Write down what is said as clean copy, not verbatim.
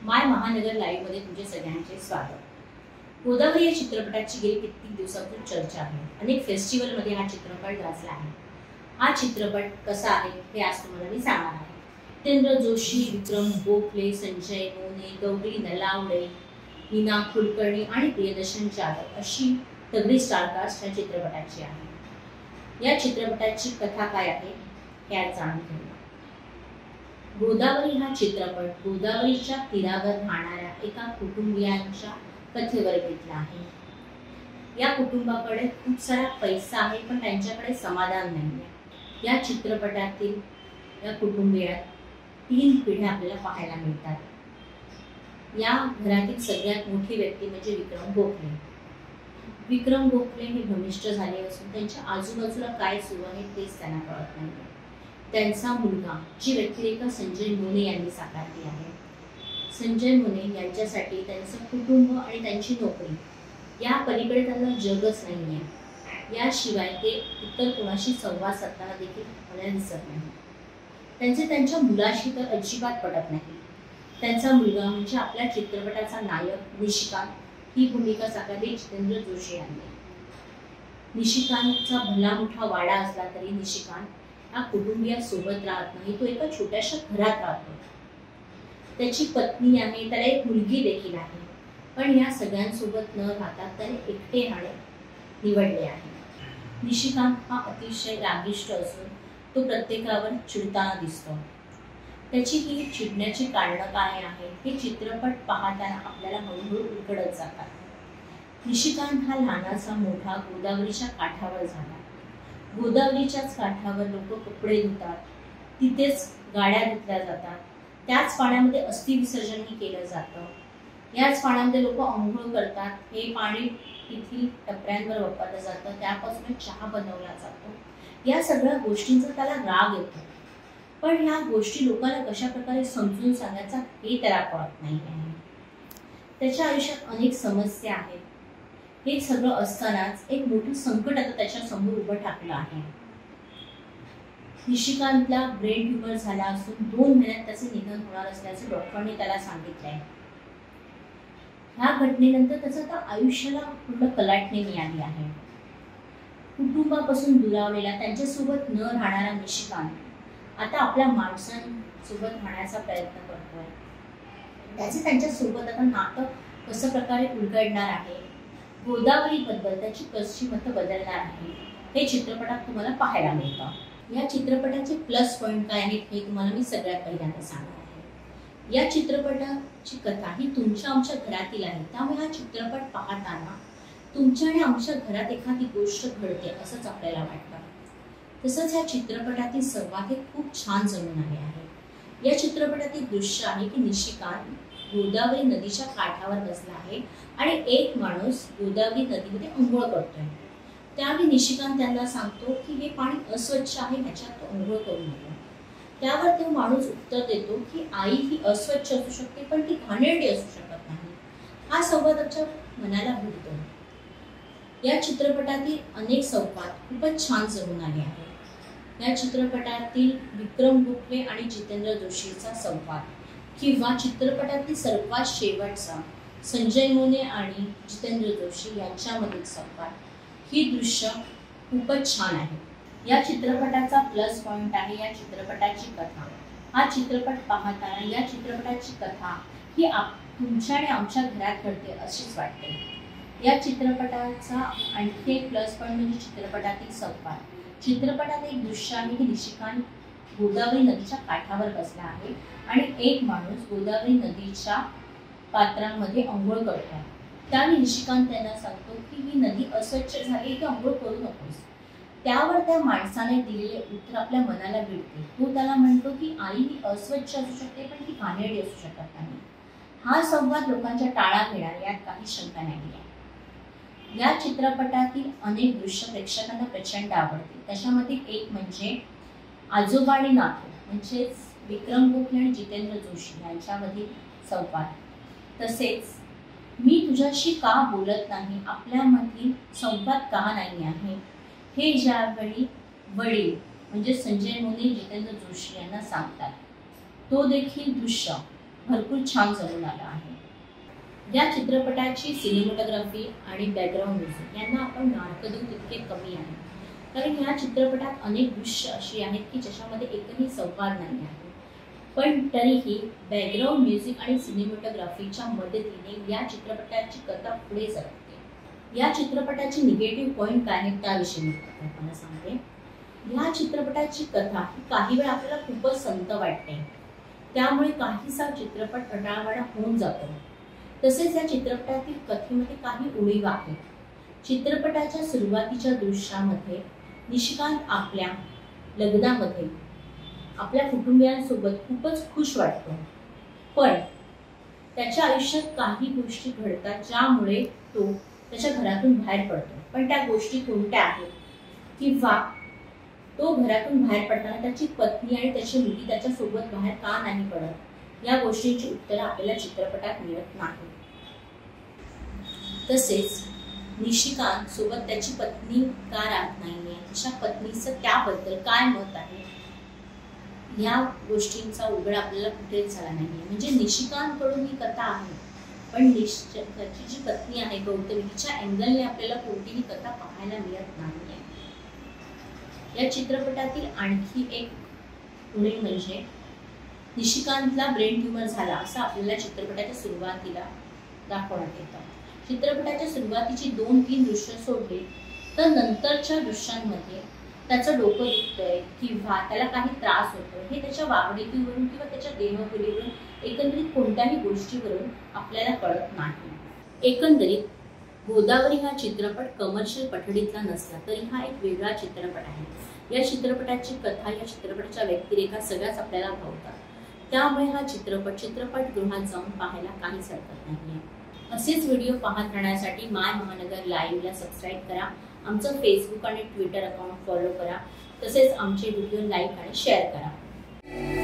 माय महानगर लाईव्ह मध्ये तुमचे सगळ्यांचे स्वागत। गोदावरी या चित्रपटाची गेली कित्येक दिवसांपासून चर्चा आहे। अनेक फेस्टिवल मध्ये हा चित्रपट गाजला आहे। हा चित्रपट कसा आहे हे आज तुम्हाला मी सांगणार आहे। जितेंद्र जोशी, विक्रम गोखले, संजय मोने, गौरी नलावडे, नीना कुलकर्णी आणि प्रियदर्शन जाधव अशी तगडी स्टारकास्ट या चित्रपटाची आहे। या चित्रपटाची कथा काय आहे हे आज जाणून घेऊया। गोदावरी हा चित्रपट गोदावरीच्या तीरावर राहणाऱ्या एका कुटुंबियांच्या कथेवर घेतला आहे। या कुटुंबाकडे खूप सारा पैसा आहे पण त्यांच्याकडे समाधान नाहीये। या चित्रपटातील या कुटुंबियात 3 पिढ्या आपल्याला पाहायला मिळतात। या घरातील सगळ्यात मोठी व्यक्ती म्हणजे विक्रम गोखले। विक्रम गोखले हे भ्रमिष्ट झाले असून त्यांच्या आजूबाजूला काय सुरू आहे तेच त्यांना कळत नाही। त्यांचा मुलगा जी व्यक्तिरेखा संजय मोने यांनी साकारली आहे। संजय मोने यांच्यासाठी त्यांचं कुटुंब आणि त्यांची नोकरी या पलीकडे त्यांना जगच नाहीये। याशिवाय ते इतर कोणाशी संवाद साधताना देखील आपल्याला दिसत नाही। त्यांचे त्यांच्या मुलाशी तर अजिबात पटत नाही। त्यांचा मुलगा म्हणजे आपल्या चित्रपटाचा नायक निशिकांत ही भूमिका साकारली जितेंद्र जोशी यांनी। निशिकांतचा भला मोठा वाडा असला तरी निशिकांत हा कुटुंबियांसोबत राहत नाही। तो एका छोट्याशा घरात राहतो। त्याची पत्नी आहे, त्याला एक मुलगी देखील आहे, पण या सगळ्यांसोबत न राहता त्याने एकटे राहणे निवडले आहे। निशिकांत हा अतिशय रागिष्ट असून तो प्रत्येकावर चिडताना दिसतो। त्याची ही चिडण्याची कारणं काय आहेत हे चित्रपट पाहताना आपल्याला हळूहळू उलगडत जातात। निशिकांत हा लहानाचा मोठा गोदावरीच्या काठावर झाला। गोदावरीच्याच काठावर लोक कपडे धुतात, तिथेच गाड्या धुतल्या जातात, त्याच पाण्यामध्ये अस्थि विसर्जनही केलं जातं, याच पाण्यामध्ये लोक अंघोळ करतात, हे पाणी तिथील टपऱ्यांवर वापरलं जातं, त्यापासून चहा बनवला जातो। या सगळ्या गोष्टींचा त्याला राग येतो, पण ह्या गोष्टी लोकांना कशा प्रकारे समजून सांगायचा हे त्याला कळत नाही आहे। त्याच्या आयुष्यात अनेक समस्या आहेत। हे सगळं असतानाच एक मोठं संकट आता त्याच्या समोर उभं ठाकलं आहे। निशिकांतला ब्रेन ट्यूमर झाला असून 2 महिन्यात त्याचे निधन होणार असल्याचे डॉक्टरांनी त्याला सांगितलंय। ह्या घटनेनंतर त्याचं आता आयुष्याला पूर्ण कलाटणी मिळाली आहे। कुटुंबापासून दुरावलेला, त्यांच्यासोबत न राहणारा निशिकांत आता आपल्या माणसांसोबत राहण्याचा प्रयत्न करतोय। त्याचे त्यांच्यासोबत आता नातं कसं प्रकारे उलगडणार आहे, गोदावरी बद्दल त्याची कशी मतं बदलणार आहे हे चित्रपटात तुम्हाला पाहायला मिळतं। या चित्रपटाचे प्लस पॉइंट काय आहेत हे तुम्हाला मी सगळ्यात पहिल्यांदा सांगणार आहे। या चित्रपटाची कथा ही तुमच्या आमच्या घरातील आहे, त्यामुळे हा चित्रपट पाहताना तुमच्या आणि आमच्या घरात एखादी गोष्ट घडते असंच आपल्याला वाटतं। तसंच या चित्रपटातील संवाद हे खूप छान जमून आले आहे। या चित्रपटातील दृश्य आहे की निशिकांत गोदावरी नदीच्या काठावर बसला आहे आणि एक माणूस गोदावरी नदीमध्ये अंघोळ करतोय। त्यावेळी निशिकांत त्यांना सांगतो की हे पाणी अस्वच्छ आहे, ह्याच्यात तो अंघोळ करू नको। त्यावर तो माणूस उत्तर देतो की आई ही अस्वच्छ असू शकते पण ती घाणेरडी असू शकत नाही। हा संवाद आमच्या मनाला भिडतो। या चित्रपटातील अनेक संवाद खूपच छान जमून आले आहेत। या चित्रपटातील विक्रम गोखले आणि जितेंद्र जोशीचा संवाद किंवा चित्रपटातील सर्वात शेवटचा संजय मोने आणि जितेंद्र जोशी यांच्यामधील संवाद ही दृश्य खूपच छान आहे। या चित्रपटाचा प्लस पॉइंट आहे या चित्रपटाची कथा। हा चित्रपट पाहताना या चित्रपटाची कथा ही तुमच्या आणि आमच्या घरात घडते अशीच वाटते। या चित्रपटाचा आणखी एक प्लस पॉइंट म्हणजे चित्रपटातील संवाद। चित्रपटात एक दृश्य आहे की निशिकांत गोदावरी नदीच्या काठावर बसला आहे आणि एक माणूस गोदावरी नदीच्या पात्रामध्ये अंघोळ करतो। त्यावेळी निशिकांत त्यांना सांगतो की ही नदी अस्वच्छ झाली की अंघोळ करू नकोस। त्यावर त्या माणसाने दिलेले उत्तर आपल्या मनाला भिडते। तो त्याला म्हणतो की आई ही अस्वच्छ असू शकते पण ती घाणेरडी असू शकत नाही। हा संवाद लोकांच्या टाळा घेणार यात काही शंका नाही आहे। या चित्रपटातील अनेक दृश्य प्रेक्षकांना प्रचंड आवडतील। त्याच्यामध्ये एक म्हणजे आजोबा आणि नातू म्हणजेच विक्रम गोखले आणि जितेंद्र जोशी यांच्यामधील संवाद। तसेच मी तुझ्याशी का बोलत नाही, आपल्यामधील संवाद का नाही आहे हे ज्यावेळी वडील म्हणजे संजय मोने जितेंद्र जोशी यांना सांगतात तो देखील दृश्य भरपूर छान जमून आलं आहे. या चित्रपटाची सिनेमॅटोग्राफी आणि बॅकग्राऊंड म्युझिक यांना आपण मार्क देऊ तितके कमी आहे, कारण या चित्रपटात अनेक दृश्य अशी आहेत की ज्याच्यामध्ये एकही संवाद नाही आहे. पण तरीही बॅकग्राऊंड म्युझिक आणि सिनेमॅटोग्राफीच्या मदतीने या चित्रपटाची कथा पुढे सरकते. या चित्रपटाचे निगेटिव्ह पॉइंट काय आहेत त्याविषयी मी तुम्हाला सांगते. या चित्रपटाची कथा ही काही वेळा आपल्याला खूपच संत वाटते, त्यामुळे काहीसा चित्रपट रटाळवाणा होऊन जातो. तसेच या चित्रपटातील कथेमध्ये काही उणीवा आहेत. चित्रपटाच्या सुरुवातीच्या दृश्यामध्ये निशिकांत आपल्या लग्नामध्ये आपल्या कुटुंबियांसोबत खूपच खुश वाटतो, पण त्याच्या आयुष्यात काही गोष्टी घडतात ज्यामुळे तो त्याच्या घरातून बाहेर पडतो. पण त्या गोष्टी कोणत्या आहेत किंवा तो घरातून बाहेर पडताना त्याची पत्नी आणि त्याची मुलगी त्याच्यासोबत बाहेर का नाही पडत, या गोष्टींची उत्तरं आपल्याला चित्रपटात मिळत नाही. तसेच निशिकांत सोबत त्याची पत्नी का राहत नाहीये, तिच्या पत्नीचं त्याबद्दल काय मत आहे, या गोष्टींचा उघड आपल्याला कुठेच झाला नाहीये. म्हणजे निशिकांतकडून ही कथा आहे, पण त्याची जी पत्नी आहे गौतमी, तिच्या अँगलने आपल्याला कोणतीही कथा पाहायला मिळत नाहीये. या चित्रपटातील आणखी एक उणे म्हणजे निशिकांतला ब्रेन ट्यूमर झाला असं आपल्याला चित्रपटाच्या सुरुवातीला दाखवण्यात येतं. चित्रपटाच्या सुरुवातीची 2-3 दृश्य सोडली तर नंतरच्या दृश्यांमध्ये त्याचं डोकं दुखतंय किंवा त्याला काही त्रास होतोय हे त्याच्या वागणुकीवरून किंवा त्याच्या देहबोलीवरून एकंदरीत कोणत्याही गोष्टीवरून आपल्याला कळत नाही. एकंदरीत गोदावरी हा चित्रपट कमर्शियल पठडीतला नसला तरी हा एक वेगळा चित्रपट आहे. या चित्रपटाची कथा, या चित्रपटाच्या व्यक्तिरेखा सगळ्याच आपल्याला भावतात. त्यामुळे हा चित्रपटगृहात जाऊन पाहायला काहीच हरकत नाहीये. असेच व्हिडिओ पाहत राहण्यासाठी माय महानगर लाईव्हला सबस्क्राईब करा, आमचं फेसबुक आणि ट्विटर अकाउंट फॉलो करा, तसेच आमचे व्हिडिओ लाईक आणि शेअर करा.